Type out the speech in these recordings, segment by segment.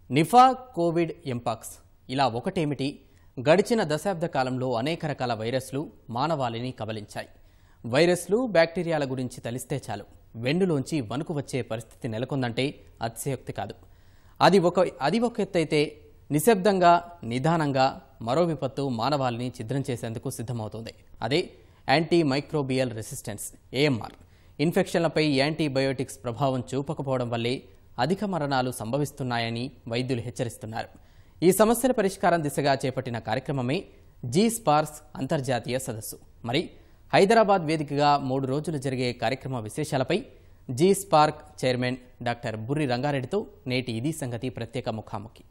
Nipah, Covid, mpox ఇలా ఒకటేమిటి, గడిచిన దశాబ్ద కాలంలో అనేక రకాల వైరస్లు మానవాళిని కబలించాయి. వైరస్లు, బ్యాక్టీరియాల గురించి తెలిస్తే చాలు వెన్నులోంచి వణుకు వచ్చే పరిస్థితి నెలకొందంటే అతిశయోక్తి కాదు. అది ఒక ఎత్తైతే నిశ్శబ్దంగా, నిదానంగా మరో విపత్తు మానవాళిని ఛిద్రం చేసేందుకు సిద్ధమవుతోంది. అదే యాంటీ మైక్రోబియల్ రెసిస్టెన్స్, ఏఎంఆర్. ఇన్ఫెక్షన్లపై యాంటీబయోటిక్స్ ప్రభావం చూపకపోవడం వల్లే అధిక మరణాలు సంభవిస్తున్నాయని వైద్యులు హెచ్చరిస్తున్నారు. ఈ సమస్యల పరిష్కారం దిశగా చేపట్టిన కార్యక్రమమే జీ-స్పార్క్స్ అంతర్జాతీయ సదస్సు. మరి హైదరాబాద్ వేదికగా 3 రోజులు జరిగే కార్యక్రమ విశేషాలపై జీ-స్పార్క్ చైర్మన్ డాక్టర్ బుర్రి రంగారెడ్డితో నేటి ఇది సంగతి ప్రత్యేక ముఖాముఖి.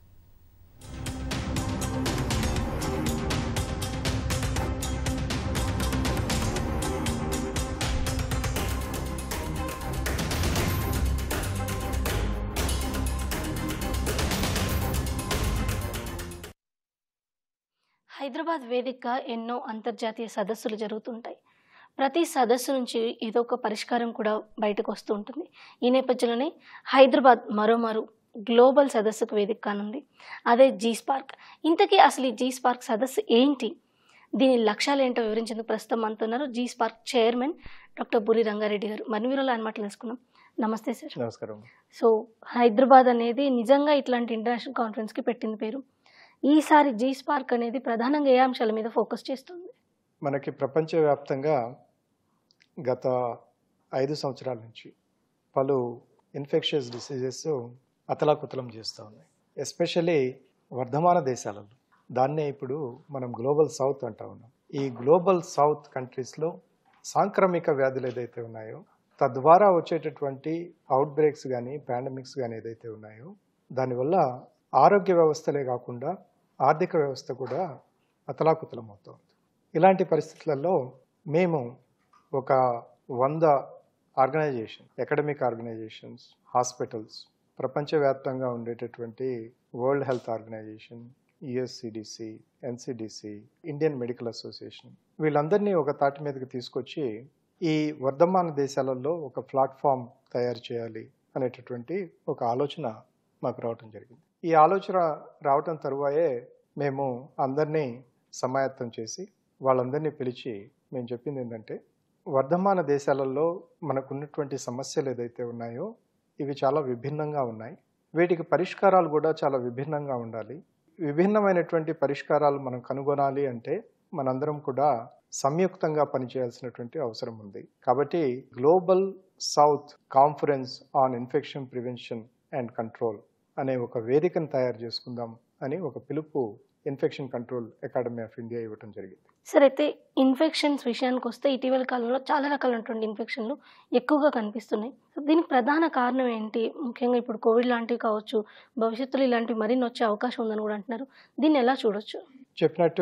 హైదరాబాద్ వేదికగా ఎన్నో అంతర్జాతీయ సదస్సులు జరుగుతుంటాయి. ప్రతి సదస్సు నుంచి ఏదో ఒక పరిష్కారం కూడా బయటకు వస్తూ ఉంటుంది. ఈ నేపథ్యంలోనే హైదరాబాద్ మరోమారు గ్లోబల్ సదస్సుకు వేదిక కానుంది. అదే జీ-స్పార్క్. ఇంతకీ అసలు ఈ జీ-స్పార్క్ సదస్సు ఏంటి, దీని లక్ష్యాలు ఏంటో వివరించేందుకు ప్రస్తుతం అంటున్నారు G Spark chairman doctor Burri Rangareddy గారు. మన వీరులో ఆయన మాటలు తెలుసుకున్నాం. నమస్తే సార్. నమస్కారం. సో హైదరాబాద్ అనేది నిజంగా ఇట్లాంటి ఇంటర్నేషనల్ కాన్ఫరెన్స్కి పెట్టింది పేరు. ఈసారి జీ-స్పార్క్ అనేది ప్రధానంగా ఏ అంశాల మీద ఫోకస్ చేస్తుంది? మనకి ప్రపంచవ్యాప్తంగా గత 5 సంవత్సరాల నుంచి పలు ఇన్ఫెక్షియస్ డిసీజెస్ అతలాకుతలం చేస్తూ ఉన్నాయి. ఎస్పెషల్లీ వర్ధమాన దేశాలలో. దాన్నే ఇప్పుడు మనం గ్లోబల్ సౌత్ అంటా ఉన్నాం. ఈ గ్లోబల్ సౌత్ కంట్రీస్లో సాంక్రమిక వ్యాధులు ఏదైతే ఉన్నాయో, తద్వారా వచ్చేటటువంటి అవుట్ బ్రేక్స్ కానీ పాండమిక్స్ కానీ ఏదైతే ఉన్నాయో, దానివల్ల ఆరోగ్య వ్యవస్థలే కాకుండా ఆర్థిక వ్యవస్థ కూడా అతలాకుతలం అవుతుంది. ఇలాంటి పరిస్థితులలో మేము ఒక 100 అకాడమిక్ ఆర్గనైజేషన్స్, హాస్పిటల్స్, ప్రపంచవ్యాప్తంగా ఉండేటటువంటి World Health Organization, USCDC, NCDC, Indian Medical Association, వీళ్ళందరినీ ఒక తాటి మీదకి తీసుకొచ్చి ఈ వర్ధమాన దేశాలలో ఒక ప్లాట్ఫామ్ తయారు చేయాలి అనేటటువంటి ఒక ఆలోచన మాకు రావటం జరిగింది. ఈ ఆలోచన రావటం తరువాయే మేము అందరినీ సమాయత్తం చేసి వాళ్ళందరినీ పిలిచి మేము చెప్పింది ఏంటంటే, వర్ధమాన దేశాలలో మనకున్నటువంటి సమస్యలు ఏదైతే ఉన్నాయో ఇవి చాలా విభిన్నంగా ఉన్నాయి. వీటికి పరిష్కారాలు కూడా చాలా విభిన్నంగా ఉండాలి. విభిన్నమైనటువంటి పరిష్కారాలు మనం కనుగొనాలి అంటే మనందరం కూడా సంయుక్తంగా పనిచేయాల్సినటువంటి అవసరం ఉంది. కాబట్టి Global South Conference on Infection prevention and Control అనే ఒక వేదికను తయారు చేసుకుందాం అని ఒక పిలుపు Infection Control Academy of India ఇవ్వడం జరిగింది. సరే, అయితే ఇన్ఫెక్షన్స్ విషయానికి వస్తే ఇటీవల కాలంలో చాలా రకాలైనటువంటి ఇన్ఫెక్షన్లు ఎక్కువగా కనిపిస్తున్నాయి. దీనికి ప్రధాన కారణం ఏంటి? ముఖ్యంగా ఇప్పుడు కోవిడ్ లాంటివి కావచ్చు, భవిష్యత్తులో ఇలాంటివి మరిన్ని వచ్చే అవకాశం ఉందని కూడా అంటున్నారు. దీన్ని ఎలా చూడొచ్చు? చెప్పినట్టు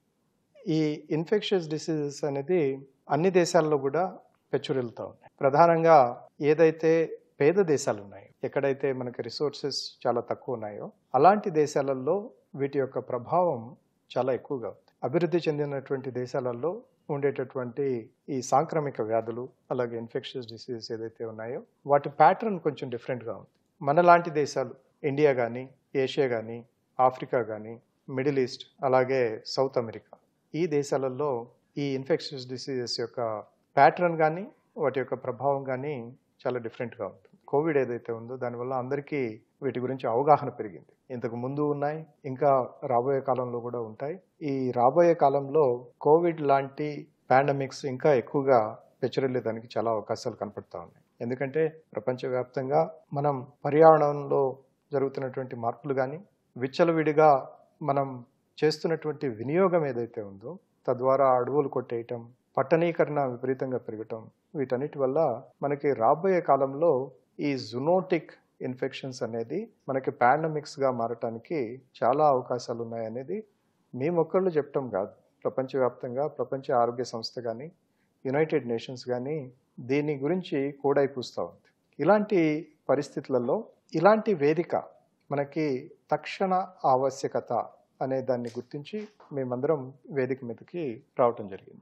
ఈ ఇన్ఫెక్షియస్ డిసీజెస్ అనేది అన్ని దేశాల్లో కూడా పెచ్చురెళ్తూ ఉన్నాయి. ప్రధానంగా ఏదైతే పేద దేశాలు ఉన్నాయో, ఎక్కడైతే మనకి రిసోర్సెస్ చాలా తక్కువ ఉన్నాయో అలాంటి దేశాలలో వీటి యొక్క ప్రభావం చాలా ఎక్కువగా ఉంది. అభివృద్ధి చెందినటువంటి దేశాలలో ఉండేటటువంటి ఈ సాంక్రమిక వ్యాధులు, అలాగే ఇన్ఫెక్షియస్ డిసీజెస్ ఏదైతే ఉన్నాయో వాటి ప్యాటర్న్ కొంచెం డిఫరెంట్గా ఉంది. మనలాంటి దేశాలు, ఇండియా కానీ, ఏషియా కానీ, ఆఫ్రికా కానీ, మిడిల్ ఈస్ట్, అలాగే సౌత్ అమెరికా, ఈ దేశాలలో ఈ ఇన్ఫెక్షియస్ డిసీజెస్ యొక్క ప్యాటర్న్ కానీ వాటి యొక్క ప్రభావం కానీ చాలా డిఫరెంట్గా ఉంటుంది. కోవిడ్ ఏదైతే ఉందో దానివల్ల అందరికీ వీటి గురించి అవగాహన పెరిగింది. ఇంతకు ముందు ఉన్నాయి, ఇంకా రాబోయే కాలంలో కూడా ఉంటాయి. ఈ రాబోయే కాలంలో కోవిడ్ లాంటి పాండమిక్స్ ఇంకా ఎక్కువగా పెచ్చరిల్లేదానికి చాలా అవకాశాలు కనపడతా ఉన్నాయి. ఎందుకంటే ప్రపంచవ్యాప్తంగా మనం పర్యావరణంలో జరుగుతున్నటువంటి మార్పులు కానీ, విచ్చలవిడిగా మనం చేస్తున్నటువంటి వినియోగం ఏదైతే ఉందో, తద్వారా అడవులు కొట్టేయటం, పట్టణీకరణ విపరీతంగా పెరగటం, వీటన్నిటి వల్ల మనకి రాబోయే కాలంలో ఈ జూనోటిక్ ఇన్ఫెక్షన్స్ అనేది మనకి పాండమిక్స్గా మారటానికి చాలా అవకాశాలు ఉన్నాయనేది మేమొక్కళ్ళు చెప్పటం కాదు. ప్రపంచవ్యాప్తంగా ప్రపంచ ఆరోగ్య సంస్థ కానీ, యునైటెడ్ నేషన్స్ కానీ దీని గురించి కూడైపూస్తూ ఉంది. ఇలాంటి పరిస్థితులలో ఇలాంటి వేదిక మనకి తక్షణ ఆవశ్యకత అనే దాన్ని గుర్తించి మేమందరం వేదిక మీదకి రావటం జరిగింది.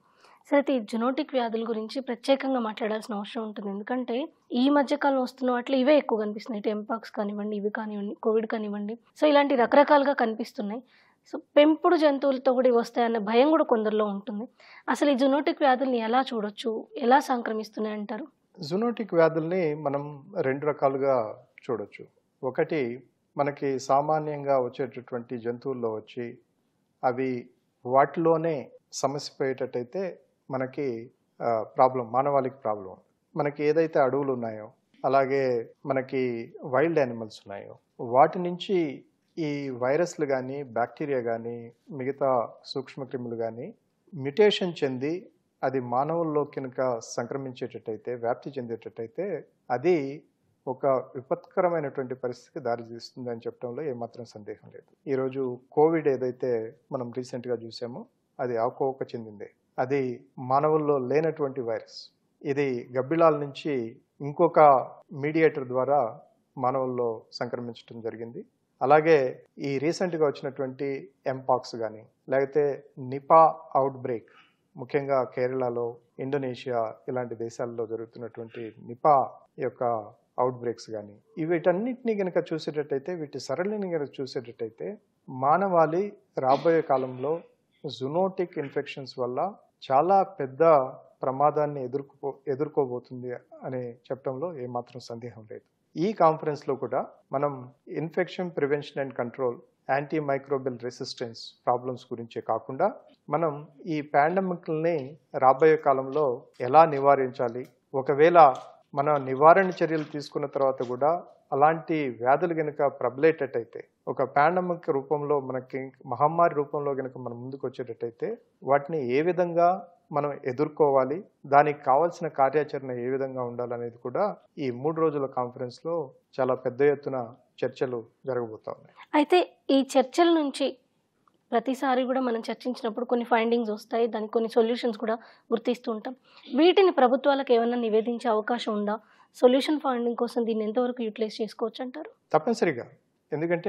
సరే అయితే ఈ జెనోటిక్ వ్యాధుల గురించి ప్రత్యేకంగా మాట్లాడాల్సిన అవసరం ఉంటుంది. ఎందుకంటే ఈ మధ్య కాలం వస్తున్న వాటిలో ఇవే ఎక్కువ కనిపిస్తున్నాయి. ఇటు ఎంపాక్స్ కానివ్వండి, ఇవి కానివ్వండి, కోవిడ్ కానివ్వండి. సో ఇలాంటి రకరకాలుగా కనిపిస్తున్నాయి. సో పెంపుడు జంతువులతో కూడా ఇవి వస్తాయన్న భయం కూడా కొందరిలో ఉంటుంది. అసలు ఈ జెనోటిక్ వ్యాధుల్ని ఎలా చూడొచ్చు? ఎలా సంక్రమిస్తున్నాయి అంటారు? జూనోటిక్ వ్యాధుల్ని మనం 2 రకాలుగా చూడొచ్చు. ఒకటి మనకి సామాన్యంగా వచ్చేటటువంటి జంతువుల్లో వచ్చి అవి వాటిలోనే సమస్య పోయేటట్టయితే మనకి ప్రాబ్లం, మానవాళికి ప్రాబ్లం. మనకి ఏదైతే అడవులు ఉన్నాయో అలాగే మనకి వైల్డ్ యానిమల్స్ ఉన్నాయో వాటి నుంచి ఈ వైరస్లు కానీ బ్యాక్టీరియా కానీ మిగతా సూక్ష్మక్రిములు కానీ మ్యుటేషన్ చెంది అది మానవుల్లో కనుక సంక్రమించేటట్టయితే, వ్యాప్తి చెందేటట్టయితే అది ఒక విపత్కరమైనటువంటి పరిస్థితికి దారితీస్తుంది అని చెప్పడంలో ఏమాత్రం సందేహం లేదు. ఈరోజు కోవిడ్ ఏదైతే మనం రీసెంట్గా చూసామో అది ఆకోవకు చెందిందే. అది మానవుల్లో లేనటువంటి వైరస్. ఇది గబ్బిలాల నుంచి ఇంకొక మీడియేటర్ ద్వారా మానవుల్లో సంక్రమించడం జరిగింది. అలాగే ఈ రీసెంట్గా వచ్చినటువంటి ఎంపాక్స్ కానీ లేకపోతే నిపా అవుట్ బ్రేక్, ముఖ్యంగా కేరళలో, ఇండోనేషియా ఇలాంటి దేశాల్లో జరుగుతున్నటువంటి నిపా యొక్క అవుట్ బ్రేక్స్ కానీ వీటన్నిటినీ కనుక చూసేటట్టయితే, వీటి సరళిని కనుక చూసేటట్టయితే మానవాళి రాబోయే కాలంలో జూనోటిక్ ఇన్ఫెక్షన్స్ వల్ల చాలా పెద్ద ప్రమాదాన్ని ఎదుర్కోబోతుంది అని చెప్పడంలో ఏమాత్రం సందేహం లేదు. ఈ కాన్ఫరెన్స్లో కూడా మనం infection prevention and control, anti microbial resistance problems గురించే కాకుండా మనం ఈ పాండమిక్ని రాబోయే కాలంలో ఎలా నివారించాలి, ఒకవేళ మన నివారణ చర్యలు తీసుకున్న తర్వాత కూడా అలాంటి వ్యాధులు కనుక ప్రబలేటట్టయితే, ఒక పాండమిక్ రూపంలో మనకి మహమ్మారి రూపంలో కనుక మనం ముందుకు వచ్చేటట్టయితే వాటిని ఏ విధంగా మనం ఎదుర్కోవాలి, దానికి కావాల్సిన కార్యాచరణ ఏ విధంగా ఉండాలనేది కూడా ఈ 3 రోజుల కాన్ఫరెన్స్లో చాలా పెద్ద ఎత్తున చర్చలు జరగబోతా ఉన్నాయి. అయితే ఈ చర్చల నుంచి ప్రతిసారి కూడా మనం చర్చించినప్పుడు కొన్ని ఫైండింగ్స్ వస్తాయి, దానికి కొన్ని సొల్యూషన్స్ కూడా గుర్తిస్తూ ఉంటాం. వీటిని ప్రభుత్వాలకు ఏమైనా నివేదించే అవకాశం ఉందా? సొల్యూషన్ ఫైండింగ్ కోసం దీన్ని ఎంతవరకు యూటిలైజ్ చేసుకోవచ్చు అంటారు? తప్పనిసరిగా. ఎందుకంటే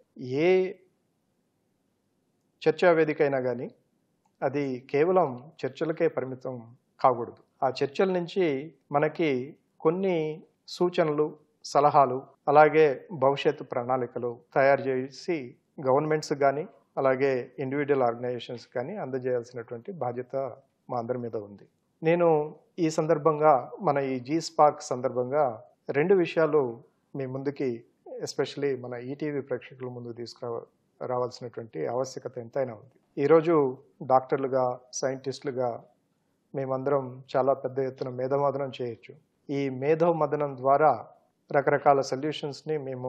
ఏ చర్చా వేదిక అయినా కానీ అది కేవలం చర్చలకే పరిమితం కాకూడదు. ఆ చర్చల నుంచి మనకి కొన్ని సూచనలు, సలహాలు, అలాగే భవిష్యత్తు ప్రణాళికలు తయారు చేసి గవర్నమెంట్స్ కానీ అలాగే ఇండివిజువల్ ఆర్గనైజేషన్స్ కానీ అందజేయాల్సినటువంటి బాధ్యత మా అందరి మీద ఉంది. నేను ఈ సందర్భంగా మన ఈ G-Spark సందర్భంగా 2 విషయాలు మీ ముందుకి, ఎస్పెషలీ మన ఈటీవీ ప్రేక్షకుల ముందుకు తీసుకురావాల్సినటువంటి ఆవశ్యకత ఎంతైనా ఉంది. ఈరోజు డాక్టర్లుగా, సైంటిస్టులుగా మేమందరం చాలా పెద్ద ఎత్తున మేధోమథనం చేయొచ్చు. ఈ మేధోమథనం ద్వారా రకరకాల సొల్యూషన్స్ని మేము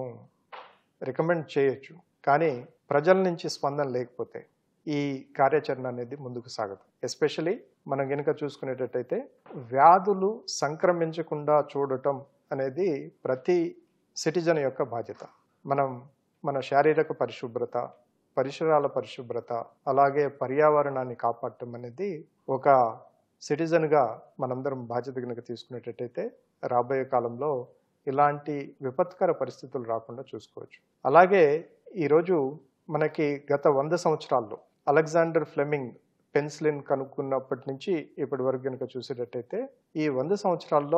రికమెండ్ చేయొచ్చు. కానీ ప్రజల నుంచి స్పందన లేకపోతే ఈ కార్యాచరణ అనేది ముందుకు సాగదు. ఎస్పెషలీ మనం కనుక చూసుకునేటట్టయితే వ్యాధులు సంక్రమించకుండా చూడటం అనేది ప్రతి సిటిజన్ యొక్క బాధ్యత. మనం మన శారీరక పరిశుభ్రత, పరిసరాల పరిశుభ్రత, అలాగే పర్యావరణాన్ని కాపాడటం అనేది ఒక సిటిజన్గా మనందరం బాధ్యత కనుక తీసుకునేటట్టయితే రాబోయే కాలంలో ఇలాంటి విపత్కర పరిస్థితులు రాకుండా చూసుకోవచ్చు. అలాగే ఈరోజు మనకి గత 100 సంవత్సరాల్లో అలెగ్జాండర్ ఫ్లెమింగ్ పెన్సిలిన్ కనుక్కున్నప్పటి నుంచి ఇప్పటి వరకు కనుక చూసేటట్టయితే ఈ 100 సంవత్సరాల్లో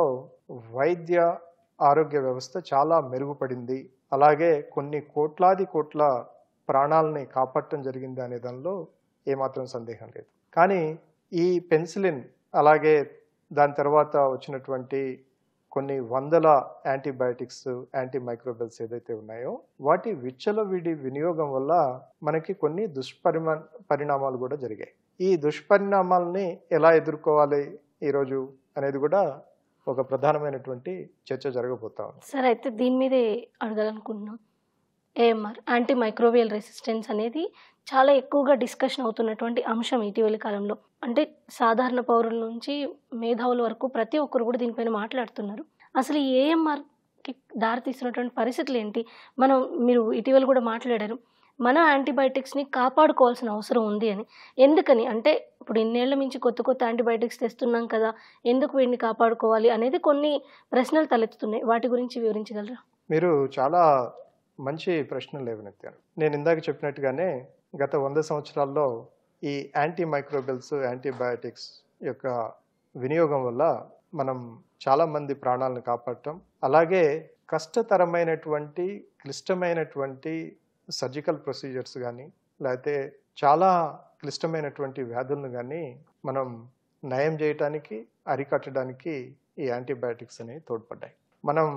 వైద్య ఆరోగ్య వ్యవస్థ చాలా మెరుగుపడింది. అలాగే కొన్ని కోట్ల ప్రాణాలని కాపాడటం జరిగింది అనే దానిలో ఏమాత్రం సందేహం లేదు. కానీ ఈ పెన్సిలిన్ అలాగే దాని తర్వాత వచ్చినటువంటి కొన్ని వందల యాంటీబయాటిక్స్, యాంటీ మైక్రోబియల్స్ ఏదైతే ఉన్నాయో వాటి విచ్చలవిడి వినియోగం వల్ల మనకి కొన్ని పరిణామాలు కూడా జరిగాయి. ఈ దుష్పరిణామాలని ఎలా ఎదుర్కోవాలి ఈరోజు అనేది కూడా ఒక ప్రధానమైనటువంటి చర్చ జరగబోతా ఉంది. సరే, అయితే దీని మీదే అడగాలనుకుంటున్నాం. ఏఎంఆర్, యాంటీ మైక్రోబియల్ రెసిస్టెన్స్ అనేది చాలా ఎక్కువగా డిస్కషన్ అవుతున్నటువంటి అంశం ఇటీవలి కాలంలో. అంటే సాధారణ పౌరుల నుంచి మేధావుల వరకు ప్రతి ఒక్కరు కూడా దీనిపైన మాట్లాడుతున్నారు. అసలు ఈ ఏఎంఆర్కి దారితీస్తున్నటువంటి పరిస్థితులు ఏంటి? మీరు ఇటీవల కూడా మాట్లాడారు, మన యాంటీబయాటిక్స్ని కాపాడుకోవాల్సిన అవసరం ఉంది అని. ఎందుకని అంటే ఇప్పుడు ఇన్నేళ్ల మించి కొత్త యాంటీబయాటిక్స్ తెస్తున్నాం కదా, ఎందుకు వీటిని కాపాడుకోవాలి అనేది కొన్ని ప్రశ్నలు తలెత్తుతున్నాయి. వాటి గురించి వివరించగలరా? మీరు చాలా మంచి ప్రశ్నలు లేవనెత్తారు. నేను ఇందాక చెప్పినట్టుగానే గత 100 సంవత్సరాల్లో ఈ యాంటీ మైక్రోబియల్స్, యాంటీబయాటిక్స్ యొక్క వినియోగం వల్ల మనం చాలామంది ప్రాణాలను కాపాడటం, అలాగే కష్టతరమైనటువంటి క్లిష్టమైనటువంటి సర్జికల్ ప్రొసీజర్స్ కానీ లేకపోతే చాలా క్లిష్టమైనటువంటి వ్యాధులను కానీ మనం నయం చేయటానికి అరికట్టడానికి ఈ యాంటీబయాటిక్స్ అనేవి తోడ్పడ్డాయి. మనం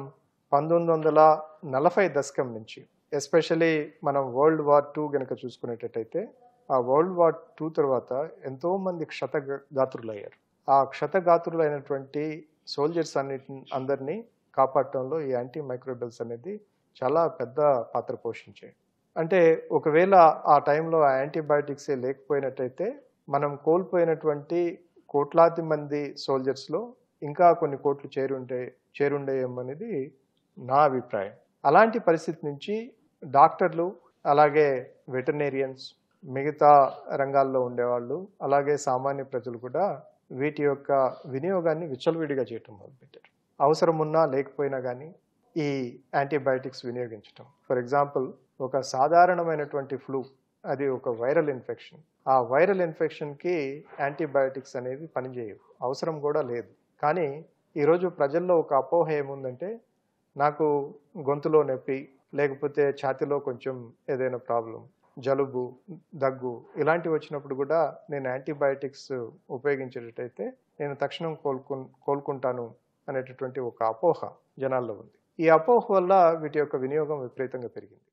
1940 దశకం నుంచి ఎస్పెషలీ మనం World War II గనక చూసుకునేటట్టయితే ఆ World War II తర్వాత ఎంతోమంది క్షతగాత్రులయ్యారు. ఆ క్షతగాత్రులైనటువంటి సోల్జర్స్ అందరినీ కాపాడటంలో ఈ యాంటీ మైక్రోబియల్స్ అనేది చాలా పెద్ద పాత్ర పోషించాయి. అంటే ఒకవేళ ఆ టైంలో ఆ యాంటీబయాటిక్సే లేకపోయినట్టయితే మనం కోల్పోయినటువంటి కోట్లాది మంది సోల్జర్స్లో ఇంకా కొన్ని కోట్లు చేరుండేయమనేది నా అభిప్రాయం. అలాంటి పరిస్థితి నుంచి డాక్టర్లు, అలాగే వెటర్నేరియన్స్, మిగతా రంగాల్లో ఉండేవాళ్ళు, అలాగే సామాన్య ప్రజలు కూడా వీటి యొక్క వినియోగాన్ని విచ్చలవిడిగా చేయటం మొదలుపెట్టారు. అవసరం ఉన్నా లేకపోయినా కానీ ఈ యాంటీబయాటిక్స్ వినియోగించటం. ఫర్ ఎగ్జాంపుల్, ఒక సాధారణమైనటువంటి ఫ్లూ, అది ఒక వైరల్ ఇన్ఫెక్షన్. ఆ వైరల్ ఇన్ఫెక్షన్కి యాంటీబయాటిక్స్ అనేవి పనిచేయవు, అవసరం కూడా లేదు. కానీ ఈరోజు ప్రజల్లో ఒక అపోహ ఏముందంటే, నాకు గొంతులో నొప్పి, లేకపోతే ఛాతీలో కొంచెం ఏదైనా ప్రాబ్లం, జలుబు, దగ్గు ఇలాంటివి వచ్చినప్పుడు కూడా నేను యాంటీబయాటిక్స్ ఉపయోగించేటట్టయితే నేను తక్షణం కోలుకుంటాను అనేటటువంటి ఒక అపోహ జనాల్లో ఉంది. ఈ అపోహ వల్ల వీటి యొక్క వినియోగం విపరీతంగా పెరిగింది.